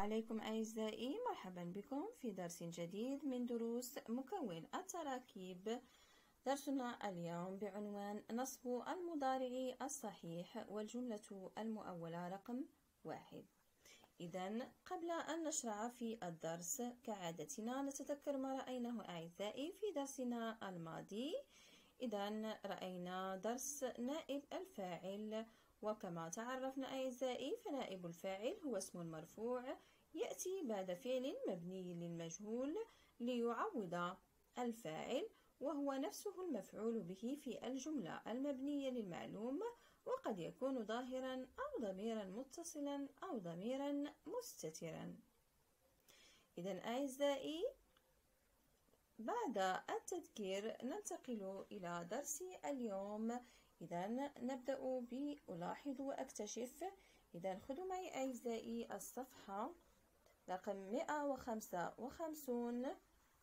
عليكم أعزائي، مرحبا بكم في درس جديد من دروس مكون التراكيب. درسنا اليوم بعنوان نصب المضارع الصحيح والجملة المؤولة رقم 1. إذن قبل أن نشرع في الدرس كعادتنا نتذكر ما رأيناه أعزائي في درسنا الماضي. إذن رأينا درس نائب الفاعل، وكما تعرفنا أعزائي فنائب الفاعل هو اسم مرفوع يأتي بعد فعل مبني للمجهول ليعوض الفاعل، وهو نفسه المفعول به في الجملة المبنية للمعلوم، وقد يكون ظاهرا أو ضميرا متصلا أو ضميرا مستترا. إذن أعزائي بعد التذكير ننتقل إلى درس اليوم. إذن نبدأ بألاحظ وأكتشف. إذن خذوا معي أعزائي الصفحة رقم 155.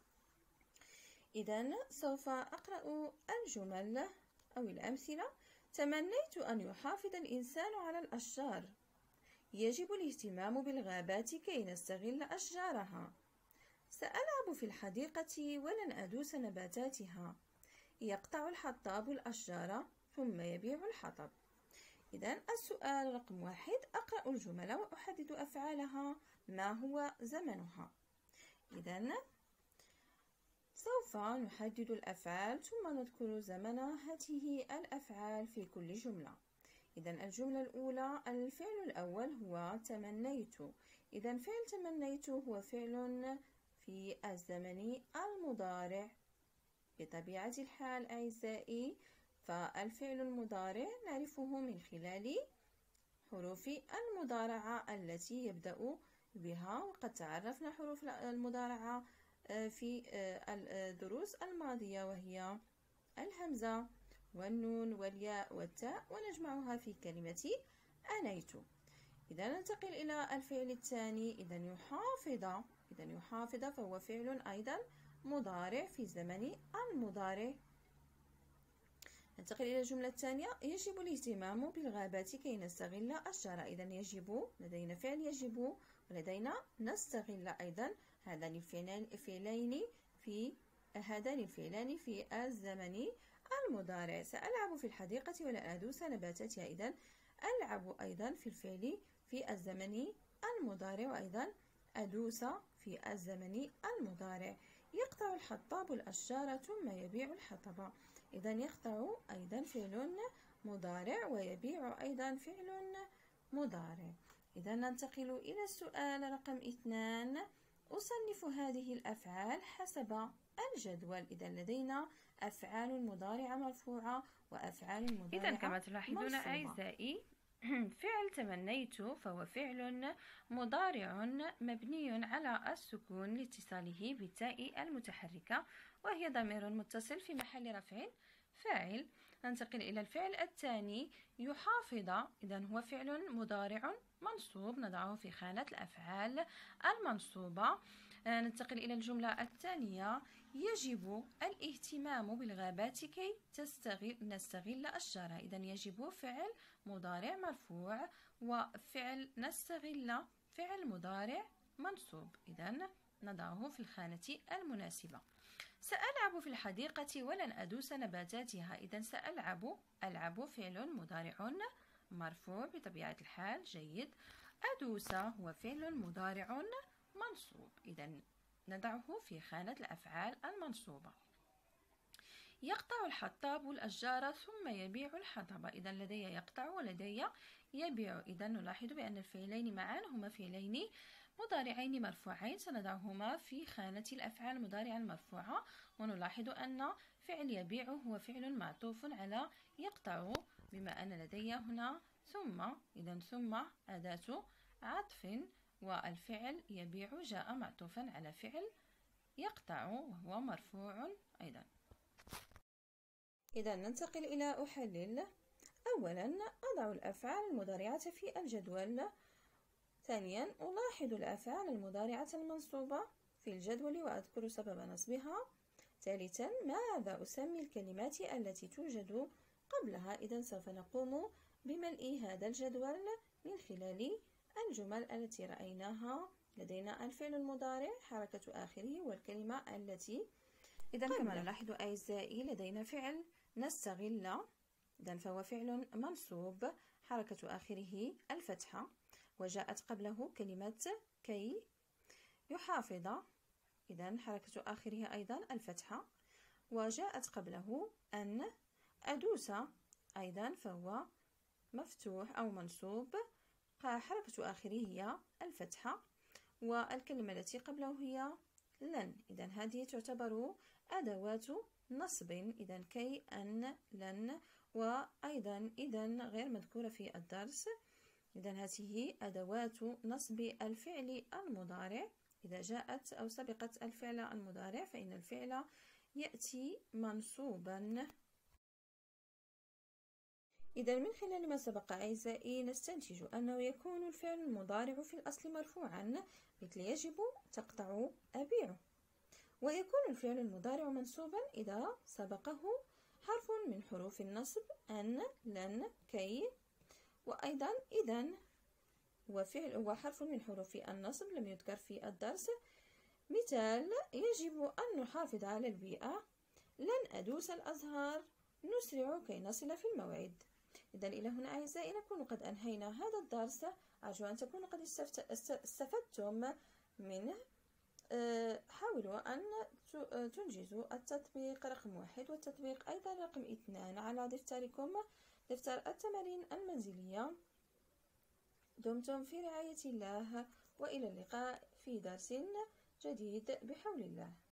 إذن سوف أقرأ الجمل أو الأمثلة. تمنيت أن يحافظ الإنسان على الأشجار. يجب الاهتمام بالغابات كي نستغل أشجارها. سألعب في الحديقة ولن أدوس نباتاتها. يقطع الحطاب الأشجار ثم يبيع الحطب. إذن السؤال رقم 1: أقرأ الجمل وأحدد أفعالها. ما هو زمنها؟ إذن سوف نحدد الأفعال ثم نذكر زمن هذه الأفعال في كل جملة. إذن الجملة الأولى، الفعل الأول هو تمنيت. إذن فعل تمنيت هو فعل في الزمن المضارع بطبيعة الحال أعزائي. فالفعل المضارع نعرفه من خلال حروف المضارعة التي يبدأ بها، وقد تعرفنا حروف المضارعة في الدروس الماضية، وهي الهمزة والنون والياء والتاء، ونجمعها في كلمة أنيت. إذا ننتقل إلى الفعل الثاني. إذا يحافظ فهو فعل أيضا مضارع في زمن المضارع. ننتقل إلى الجملة الثانية. يجب الاهتمام بالغابات كي نستغل الشجر. إذا يجب، لدينا فعل يجب ولدينا نستغل أيضا. هذان الفعلان في الزمن المضارع. سألعب في الحديقة ولا أدوس نباتاتها. إذا ألعب أيضا في الفعل في الزمن المضارع، وأيضا أدوس في الزمن المضارع. يقطع الحطاب الأشجار ثم يبيع الحطب. إذا يقطع أيضا فعل مضارع ويبيع أيضا فعل مضارع. إذا ننتقل إلى السؤال رقم 2. أصنف هذه الأفعال حسب الجدول. إذا لدينا أفعال مضارعة مرفوعة وأفعال مضارعة إذا كما تلاحظون أعزائي فعل تمنيت فهو فعل مضارع مبني على السكون لاتصاله بالتاء المتحركة، وهي ضمير متصل في محل رفع فاعل. ننتقل إلى الفعل الثاني، يحافظ. إذا هو فعل مضارع منصوب، نضعه في خانة الأفعال المنصوبة. ننتقل إلى الجملة الثانية، يجب الاهتمام بالغابات كي نستغل الشجرة. إذا يجب فعل مضارع مرفوع، وفعل نستغل فعل مضارع منصوب، إذا نضعه في الخانة المناسبة. سألعب في الحديقة ولن أدوس نباتاتها. إذا ألعب فعل مضارع مرفوع بطبيعة الحال، جيد. أدوس هو فعل مضارع منصوب، إذا نضعه في خانة الأفعال المنصوبة. يقطع الحطاب الأشجار ثم يبيع الحطب. إذا لدي يقطع ولدي يبيع. إذا نلاحظ بأن الفعلين معا هما فعلين مضارعين مرفوعين، سنضعهما في خانة الأفعال المضارعة المرفوعة. ونلاحظ أن فعل يبيع هو فعل معطوف على يقطع، بما أن لدي هنا ثم. إذا ثم أداة عطف، والفعل يبيع جاء معطوفا على فعل يقطع وهو مرفوع أيضا. إذا ننتقل إلى أحلل. أولا أضع الأفعال المضارعة في الجدول. ثانيا ألاحظ الأفعال المضارعة المنصوبة في الجدول وأذكر سبب نصبها. ثالثا ماذا أسمي الكلمات التي توجد قبلها. إذا سوف نقوم بملء هذا الجدول من خلال الجمل التي رأيناها لدينا الفعل المضارع حركة آخره والكلمة التي إذا كما نلاحظ أعزائي لدينا فعل نستغل، إذا فهو فعل منصوب حركة آخره الفتحة، وجاءت قبله كلمة كي. يحافظ، إذا حركة آخره أيضا الفتحة، وجاءت قبله أن. أدوس أيضا فهو مفتوح أو منصوب حركة آخره هي الفتحة، والكلمة التي قبله هي لن. إذا هذه تعتبر أدوات نصب، إذا كي، أن، لن، وأيضا إذا غير مذكورة في الدرس. إذا هذه أدوات نصب الفعل المضارع. إذا جاءت أو سبقت الفعل المضارع فإن الفعل يأتي منصوبا. إذا من خلال ما سبق أعزائي نستنتج أنه يكون الفعل المضارع في الأصل مرفوعا، مثل يجب، تقطع، أبيع. ويكون الفعل المضارع منصوبا إذا سبقه حرف من حروف النصب، أن، لن، كي. وأيضا إذا وحرف من حروف النصب لم يذكر في الدرس. مثال: يجب أن نحافظ على البيئة، لن أدوس الأزهار، نسرع كي نصل في الموعد. إذا إلى هنا أعزائي نكون قد أنهينا هذا الدرس. أرجو أن تكونوا قد استفدتم منه. حاولوا أن تنجزوا التطبيق رقم 1 والتطبيق أيضا رقم 2 على دفتركم، دفتر التمارين المنزلية. دمتم في رعاية الله، وإلى اللقاء في درس جديد بحول الله.